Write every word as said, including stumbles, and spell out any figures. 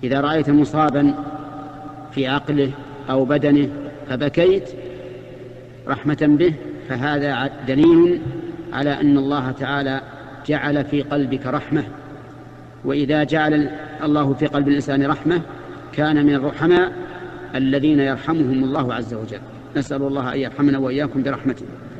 إذا رأيت مصابا في عقله أو بدنه فبكيت رحمة به، فهذا دليل على أن الله تعالى جعل في قلبك رحمة. وإذا جعل الله في قلب الإنسان رحمة كان من الرحماء الذين يرحمهم الله عز وجل. نسأل الله أن يرحمنا وإياكم برحمته.